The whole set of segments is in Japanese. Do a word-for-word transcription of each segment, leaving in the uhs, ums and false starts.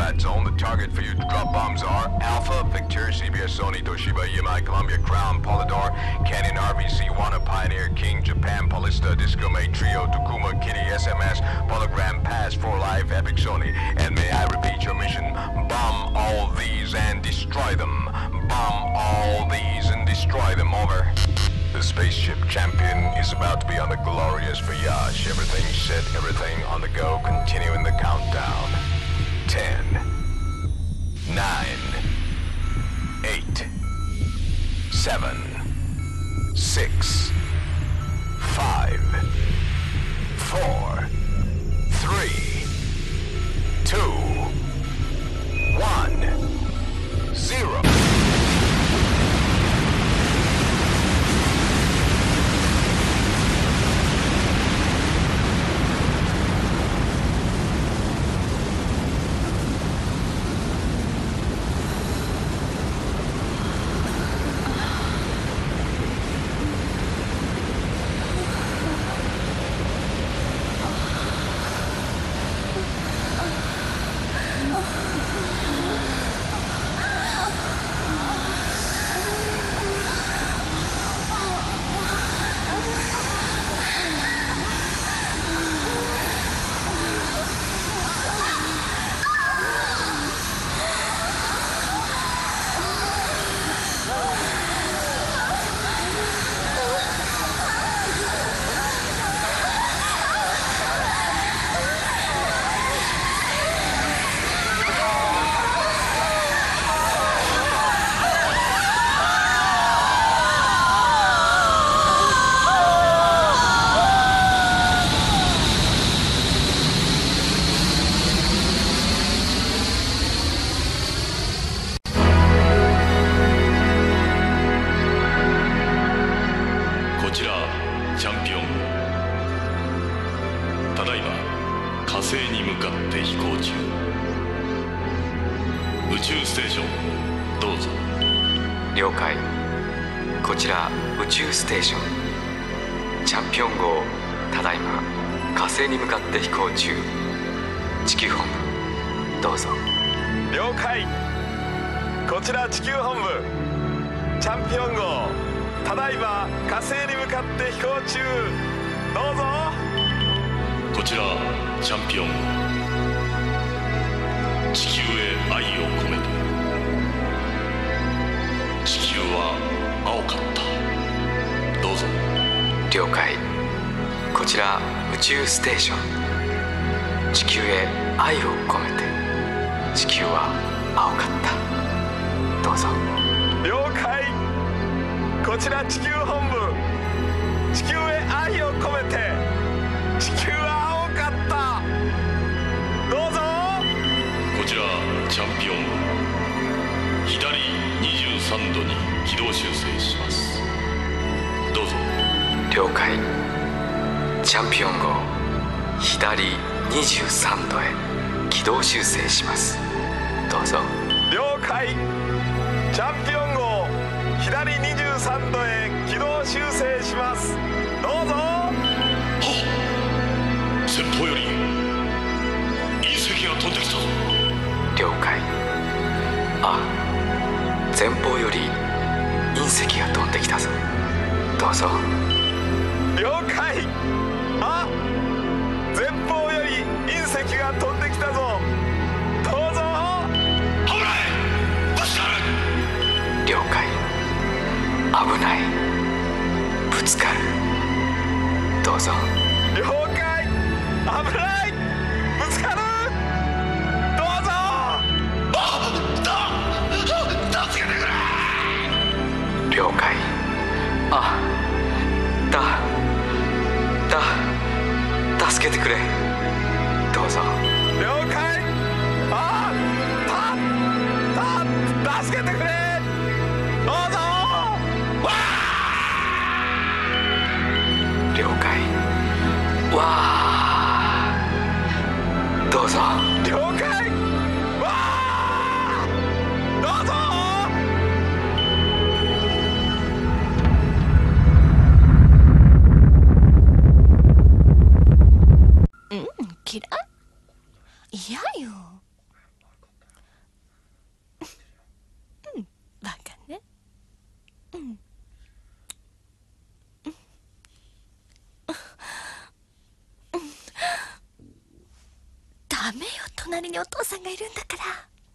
combat zone. The target for you to drop bombs are Alpha, Victor, C B S, Sony, Toshiba, E M I, Columbia, Crown, Polydor, Canon, R V C, Wana, Pioneer, King, Japan, Polista, Disco, Mate, Trio, Takuma, Kitty, S M S, Polygram, Pass, For Life, Epic, Sony. And may I repeat your mission? Bomb all these and destroy them. Bomb all these and destroy them. Over. The spaceship champion is about to be on a glorious voyage. Everything set, everything on the go. Continuing the countdown. Ten, nine, eight, seven, six, five, four, three, two, one, zero. 隣にお父さんがいるんだから。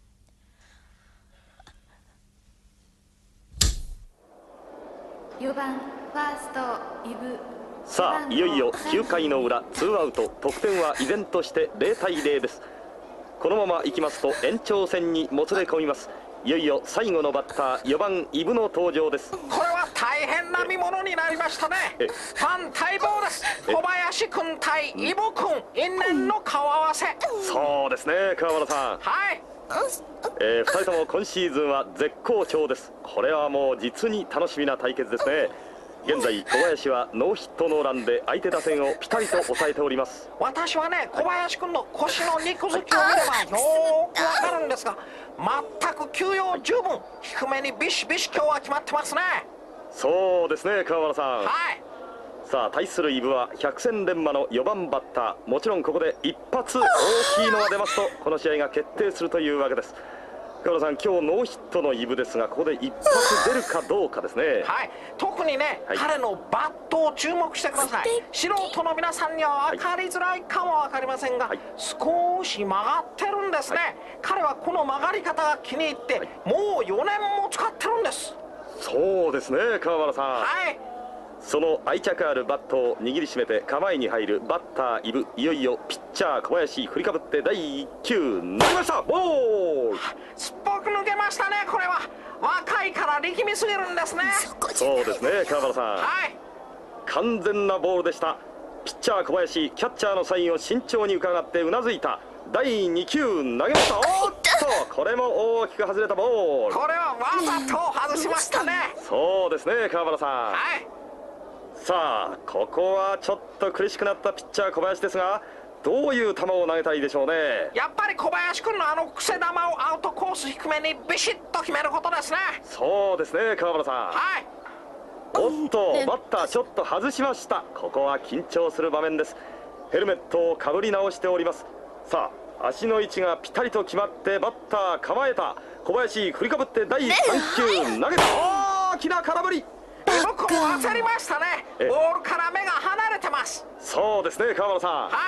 よばんファーストイブ。 さあいよいよきゅうかいの裏、ツーアウト、得点は依然としてゼロたいゼロです。このままいきますと延長戦にもつれ込みます。いよいよ最後のバッターよばんイブの登場です。 これは大変な見ものになりましたね。ファン待望です。小林君対イブ君、因縁の顔合わせ。 そうですね、川原さん。 はい、 えー、ふたりとも今シーズンは絶好調です。これはもう実に楽しみな対決ですね。現在小林はノーヒットノーランで相手打線をピタリと抑えております。 私はね、小林君の腰の肉付きを見ればよーくわかるんですが、全く休養十分、低めにビシビシ今日は決まってますね。 そうですね、川原さん。 はい。 さあ対するイブは百戦錬磨のよばんバッター。もちろんここで一発大きいのが出ますとこの試合が決定するというわけです。川原さん、今日ノーヒットのイブですが、ここで一発出るかどうかですね。 はい、特にね、はい、彼のバットを注目してください。素人の皆さんには分かりづらいかも分かりませんが、はい、少し曲がってるんですね。はい、彼はこの曲がり方が気に入って、はい、もうよねんも使ってるんです。 そうですね、川原さん。 はい、 その愛着あるバットを握りしめて構えに入るバッターイブ。いよいよピッチャー小林、振りかぶってだいいっきゅう投げました。ボールすっぽく抜けましたね。これは若いから力みすぎるんですね。 そうですね、川原さん。 はい、 完全なボールでした。ピッチャー小林、キャッチャーのサインを慎重に伺ってうなずいた。だいにきゅう投げました。おっと、これも大きく外れたボール。 これはわざと外しましたね。 そうですね、川原さん。 はい、 さあここはちょっと苦しくなったピッチャー小林ですが、どういう球を投げたいでしょうね。 やっぱり小林君のあの癖球をアウトコース低めにビシッと決めることですね。 そうですね、川原さん。 はい、 おっと、バッターちょっと外しました。ここは緊張する場面です。ヘルメットをかぶり直しております。さあ足の位置がピタリと決まってバッター構えた。小林振りかぶってだいさんきゅう投げた。大きな空振り。 イブ君焦りましたね。ボールから目が離れてます。 そうですね、川原さん。 はい、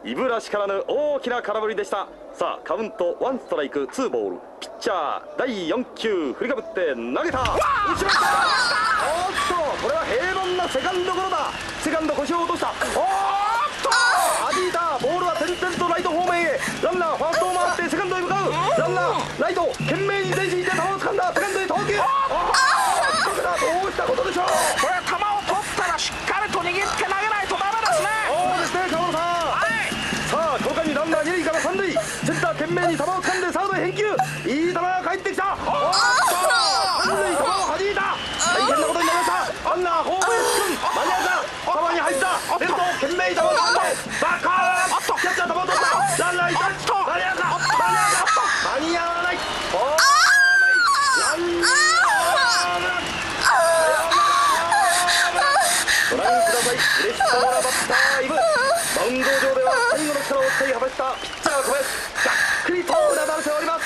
イブらしからぬ大きな空振りでした。さあカウントワンストライクツーボール。ピッチャーだいよんきゅう振りかぶって投げた。打ちました。おっと、これは平凡なセカンドゴロだ。セカンド腰を落とした。おっと弾いた。ボールは点々とライト方面へ。ランナーファーストを回ってセカンドへ向かう。ランナーライト懸命に前進して球を掴んだ。セカンドへ投球。どうしたことでしょう。 これ球を取ったらしっかりと握って投げないとダメですね。 そうですね、川原さん。はい、さあこの間にランナーに塁からさん塁。センター懸命に球を掴んでサードへ返球。いい球が返ってきた。おっとさん塁球を弾いた。大変なことになりました。ランナーホームへ突っ込む。間に合うか。カバーに入った。レフト懸命に球を掴んでバッカー。キャッチャー球を取った。ランナーいった。間に合うか。間に合わない。ランナーご覧ください。嬉しそうなバッターイブ。マウンド上では最後の力を使い果たしたピッチャー小林、ざっくりとうなだれております。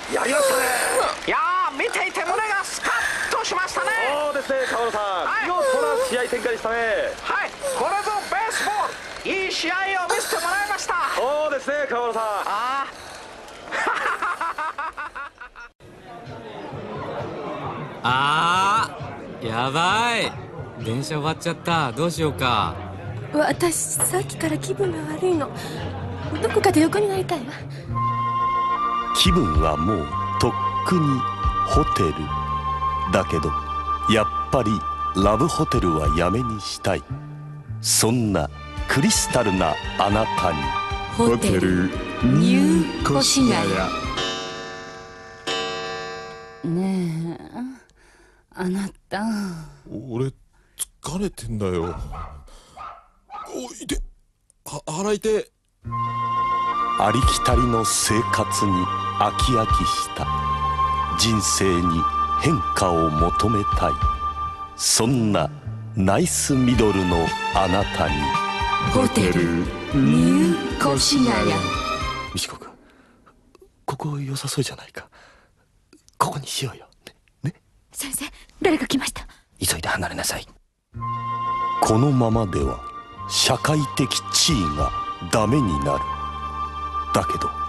やりましたね。 いやー、見ていて胸がスカッとしましたね。 そうですね、川野さん、 はい、 見事な試合展開でしたね。 はい、これぞベースボール。いい試合を見せてもらいました。 そうですね、川野さん。 ああー、やばい、電車終わっちゃった。どうしようか。 私さっきから気分が悪いの。どこかで横になりたいわ。 気分はもうとっくにホテルだけど、やっぱりラブホテルはやめにしたい。そんなクリスタルなあなたにホテルニュー越谷。 ねえ、あなた。 俺疲れてんだよ。おいて、は腹痛い。 ありきたりの生活に飽き飽きした人生に変化を求めたい。そんなナイスミドルのあなたにホテルニュー越谷。 美智子君、ここ良さそうじゃないか。ここにしようよ。ね、ね。 先生、誰か来ました。 急いで離れなさい。このままでは社会的地位がダメになる。だけど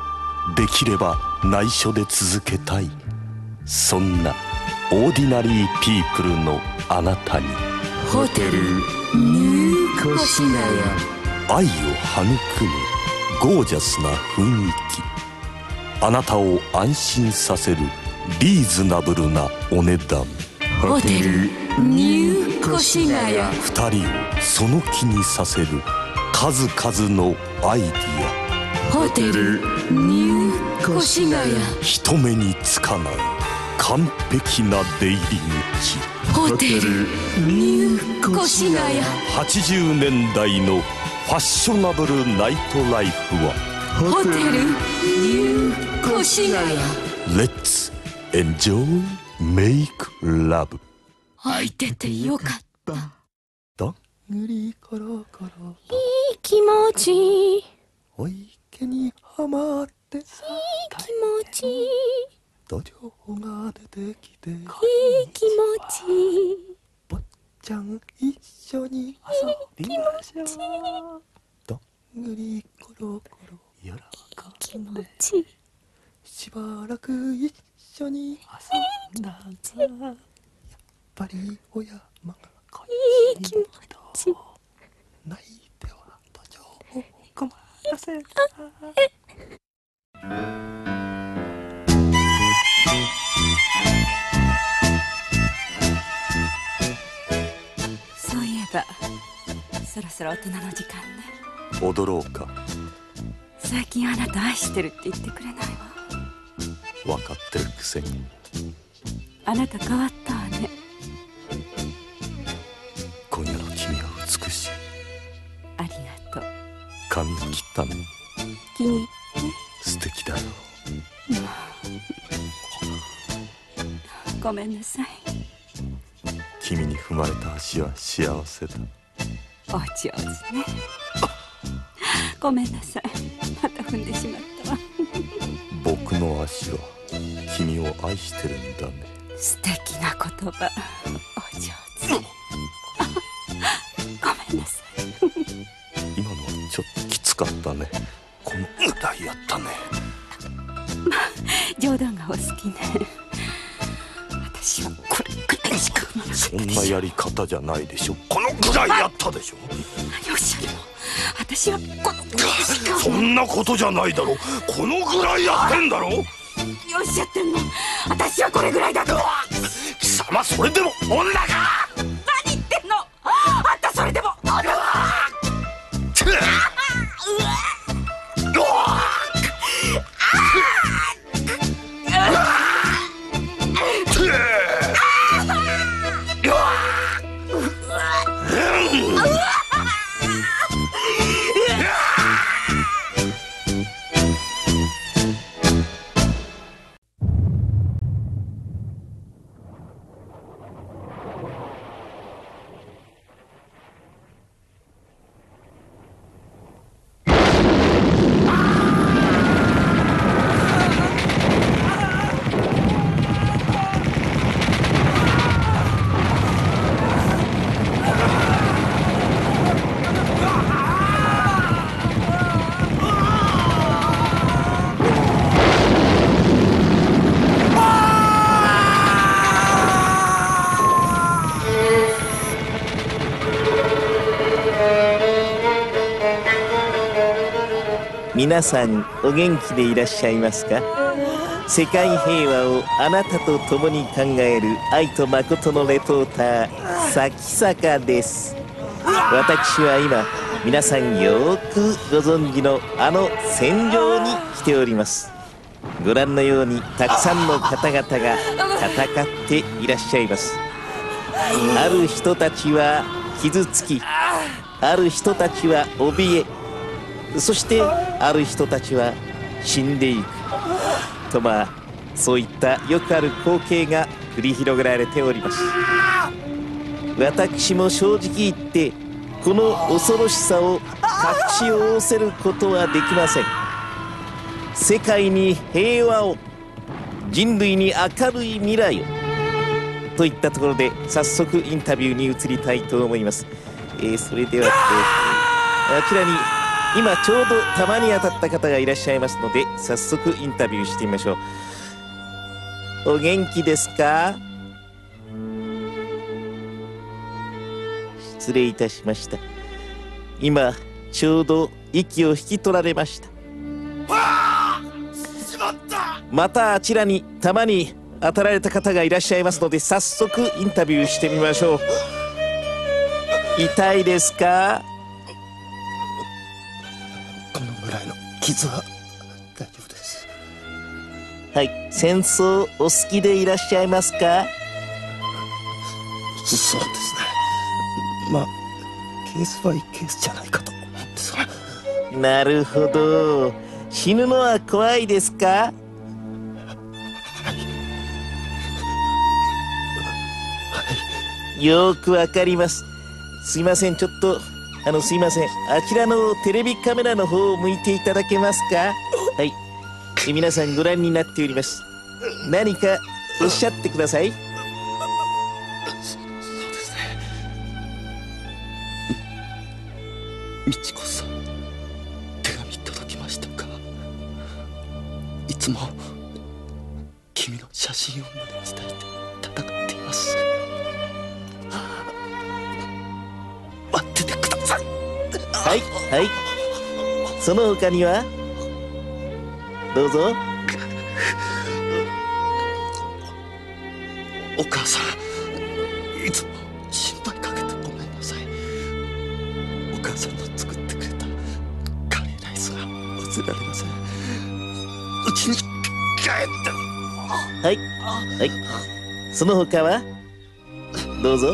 できれば内緒で続けたい。そんなオーディナリーピープルのあなたに、 ホテルニュー越谷愛を育むゴージャスな雰囲気、あなたを安心させるリーズナブルなお値段。 ホテルニュー越谷。 二人をその気にさせる数々のアイディア。 ホテルニュー越谷。 人目につかない完璧な出入り口。 ホテルニュー越谷。 はちじゅうねんだいのファッショナブルナイトライフはホテルニュー越谷。 レッツエンジョイメイクラブ。 空いててよかった。 どんぐりころころいい気持ちいいお池にはまってさ、 気持ちいい土壌が出てきて、いい気持ちいい坊ちゃん一緒に遊びましょう。どんぐりころころやらかんでしばらく一緒に遊んだが、やっぱりお山がいい気持ちいい泣いては土壌を困らせた。 そういえばそろそろ大人の時間ね。 踊ろうか。 最近あなた愛してるって言ってくれないわ。 分かってるくせに。 あなた変わったわね。 今夜の君は美しい。 ありがとう。 髪を切ったの気に入って。 素敵だろう。ごめんなさい。 君に踏まれた足は幸せだ。 お上手ね。ごめんなさい。また踏んでしまったわ。 僕の足は君を愛してるんだね。 素敵な言葉。お上手。ごめんなさい。 今のはちょっときつかったね。このぐらいやったね。 まあ冗談がお好きね。私はこれくらいしか踏まなかったでしょ。 そんなやり方じゃないでしょ。このぐらいやったでしょ。 何をおっしゃるの。私はこのぐらいしか。 そんなことじゃないだろ。このぐらいやってんだろ。 何をおっしゃってんの。私はこれぐらいだと。 貴様それでも女か。 何言ってんの。あんたそれでも女だ。 皆さんお元気でいらっしゃいますか。世界平和をあなたと共に考える愛と誠のレポーター、咲坂です。私は今皆さんよーくご存知のあの戦場に来ております。ご覧のようにたくさんの方々が戦っていらっしゃいます。ある人たちは傷つき、ある人たちは怯え、そしてある人たちは死んでいくと、まあそういったよくある光景が繰り広げられております。私も正直言ってこの恐ろしさを隠し仰せることはできません。世界に平和を、人類に明るい未来をといったところで早速インタビューに移りたいと思います。えー、それでは、えー、あちらに今ちょうど弾に当たった方がいらっしゃいますので、早速インタビューしてみましょう。お元気ですか？失礼いたしました。今ちょうど息を引き取られました。またあちらに弾に当たられた方がいらっしゃいますので、早速インタビューしてみましょう。痛いですか？ このぐらいの傷は大丈夫です。 はい、戦争お好きでいらっしゃいますか？ そうですね。まあケースバイケースじゃないかと思うんですが。 なるほど。死ぬのは怖いですか？よーくわかります。すいません、ちょっとあのすいません、あちらのテレビカメラの方を向いていただけますか？はい、え皆さんご覧になっております。何かおっしゃってください。 そうですね。みちこさん、手紙届きましたか？いつも君の写真を胸に伝えて戦っています。待っててください。 はいはい、その他にはどうぞ。 お母さん、いつも心配かけてごめんなさい。お母さんの作ってくれたカレーライスが忘れられません。うちに帰って。 はいはい、その他はどうぞ。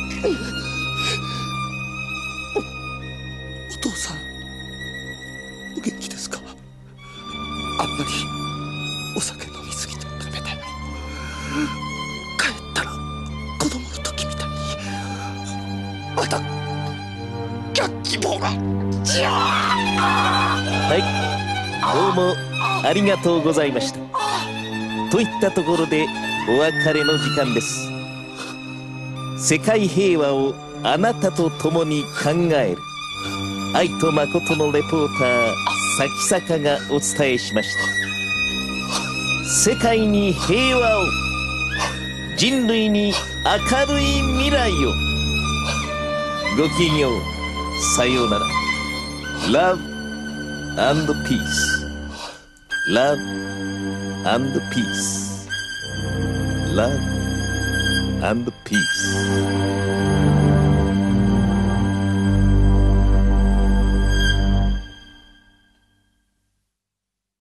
お父さん、お元気ですか？あんまりお酒飲みすぎちゃダメだよ。帰ったら子供の時みたいにまたキャッチボールが。 はい、どうもありがとうございました。といったところでお別れの時間です。世界平和をあなたと共に考える愛と誠のレポーター咲坂がお伝えしました。世界に平和を、人類に明るい未来を。ごきげんよう、さようなら。 Love and Peace Love and Peace Love and Peace